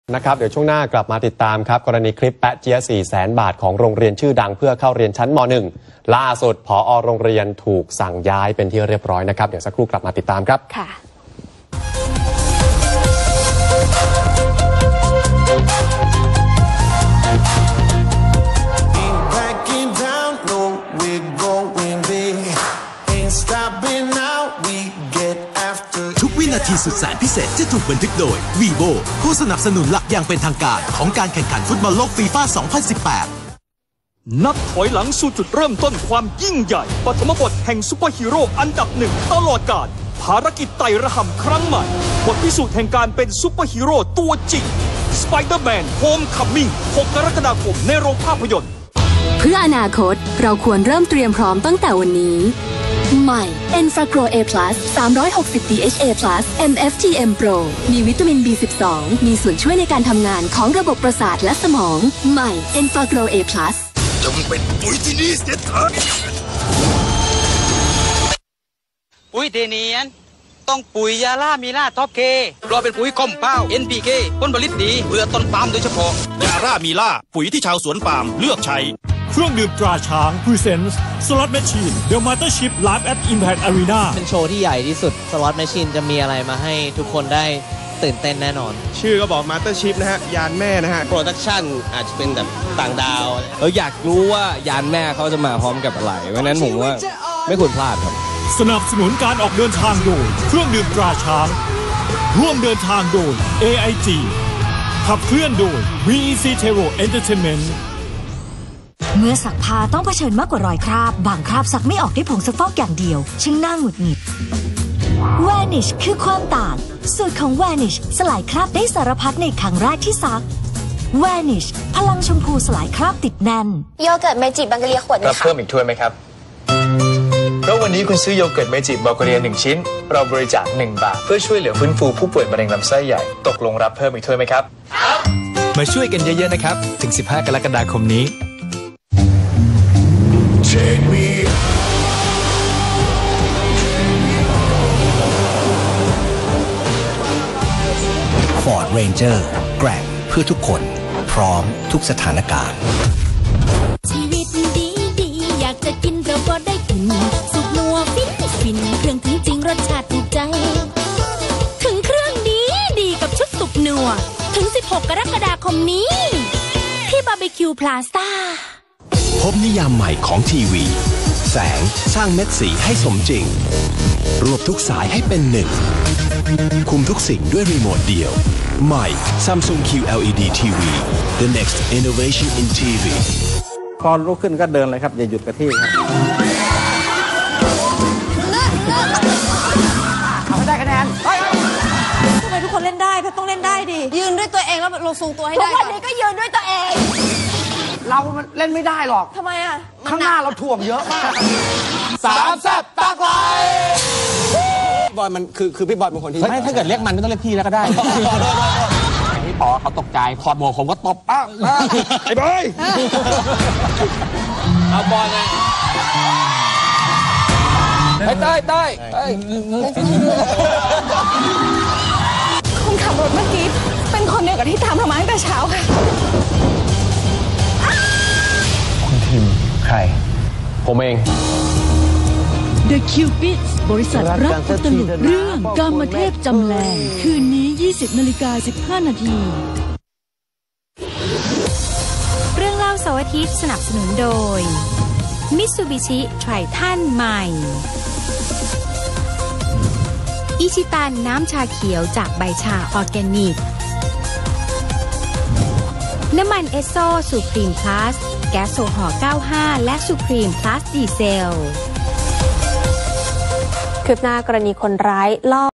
นะครับเดี๋ยวช่วงหน้ากลับมาติดตามครับกรณีคลิปแปะเจี๊ย400,000 บาทของโรงเรียนชื่อดังเพื่อเข้าเรียนชั้นม.1 ล่าสุดผอ.โรงเรียนถูกสั่งย้ายเป็นที่เรียบร้อยนะครับเดี๋ยวสักครู่กลับมาติดตามครับค่ะทุกวินาทีสุดแสนพิเศษจะถูกบันทึกโดย Vivo ผู้สนับสนุนหลักอย่างเป็นทางการของการแข่งขันฟุตบอลโลกฟีฟ่า 2018 นับถอยหลังสู่จุดเริ่มต้นความยิ่งใหญ่ปฐมบทแห่งซุปเปอร์ฮีโร่อันดับหนึ่งตลอดกาลภารกิจไต่ระห่ำครั้งใหม่บทพิสูจน์แห่งการเป็นซุปเปอร์ฮีโร่ตัวจริง Spider-Man Homecoming 6 กรกฎาคมในโรงภาพยนตร์เพื่ออนาคตเราควรเริ่มเตรียมพร้อมตั้งแต่วันนี้ใหม่ Enfacro A+ 360 DHA+ MFTM Pro มีวิตามิน B12 มีส่วนช่วยในการทำงานของระบบประสาทและสมองใหม่ Enfacro A+ จงเป็นปุ๋ยที่นี่เสียเถิดปุ๋ยเทเนียนต้องปุ๋ยยาล่ามีล่าท็อปเคเราเป็นปุ๋ยคอมเป้า NPK ผลผลิตดีเพื่อต้นปาล์มโดยเฉพาะยาล่ามีล่าปุ๋ยที่ชาวสวนปาล์มเลือกใช้เครื่องดื่มตราช้าง Presents Slot Machine The Mothership Live at Impact Arena เป็นโชว์ที่ใหญ่ที่สุด Slot Machine จะมีอะไรมาให้ทุกคนได้ตื่นเต้นแน่นอนชื่อก็บอก Mothership นะฮะยานแม่นะฮะ Production อาจจะเป็นแบบต่างดาวอยากรู้ว่ายานแม่เขาจะมาพร้อมกับอะไรเพราะนั้นผมว่าไม่ควรพลาดครับสนับสนุนการออกเดินทางโดยเครื่องดื่มตราช้างร่วมเดินทางโดย AIG ขับเคลื่อนโดย VEC Tero Entertainment เมื่อซักผ้าต้องเผชิญมากกว่ารอยคราบบางคราบซักไม่ออกด้วยผงซักฟอกอย่างเดียวช่างน่าหงุดหงิด Vanish คือความต่างสูตรของ Vanish สลายคราบได้สารพัดในครั้งแรกที่ซัก Vanish พลังชมพูสลายคราบติดแน่นโยเกิร์ตเมจิบังกะเรียขวดรับเพิ่มอีกถ้วยไหมครับเพราะวันนี้คุณซื้อโยเกิร์ตเมจิบังกะเรีย1ชิ้นเราบริจาค1 บาทเพื่อช่วยเหลือฟื้นฟูผู้ป่วยมะเร็งลำไส้ใหญ่ตกลงรับเพิ่มอีกถ้วยไหมครับมาช่วยกันเยอะๆนะครับถึง15 กรกฎาคมนี้ Ford Ranger แกร่งเพื่อทุกคนพร้อมทุกสถานการณ์ชีวิตดีๆอยากจะกินเราก็ได้กินสุกนัวฟินเครื่องถึงจริงรสชาติถูกใจถึงเครื่องดีกับชุดสุกนัวถึง16 กรกฎาคมนี้ที่บาร์บีคิวพลาซ่าพบนิยามใหม่ของทีวีแสงสร้างเม็ดสีให้สมจริงรวบทุกสายให้เป็นหนึ่งคุมทุกสิ่งด้วยรีโมทเดียวใหม่ Samsung QLED TV The next innovation in TV พอลุกขึ้นก็เดินเลยครับอย่าหยุดกับที่ครับเอาไม่ได้คะแนนทำไมทุกคนเล่นได้ก็ต้องเล่นได้ดิยืนด้วยตัวเองแล้วเราทรงตัวให้ได้ทุกวันนี้ก็ยืนด้วยตัวเองเราเล่นไม่ได้หรอกทำไมอ่ะข้างหน้าเราถ่วงเยอะมาก 3 แซ่บตากลายบอยมันคือพี่บอยเป็นคนที่ไม่ถ้าเกิดเรียกมันไม่ต้องเรียกพี่แล้วก็ได้พี่พอเขาตกใจถอดหมวกผมก็ตบไอ้บอยเอาบอยไงใต้คนขับรถเมื่อกี้เป็นคนเดียวกับที่ตามเรามาตั้งแต่เช้าค่ะคุณทีมใครผมเอง The Cupid บริษัทรับอุตลุดเรื่องกามเทพจำแรงคืนนี้ 20:15 น. เรื่องเล่าเสาร์อาทิตย์สนับสนุนโดย Mitsubishi Triton ใหม่อิชิตันน้ำชาเขียวจากใบชาออร์แกนิกน้ำมันเอสโซสูพรีมพลัสแก๊สโซฮอล์95และสูพรีมพลัสดีเซลคืบหน้ากรณีคนร้ายลอบ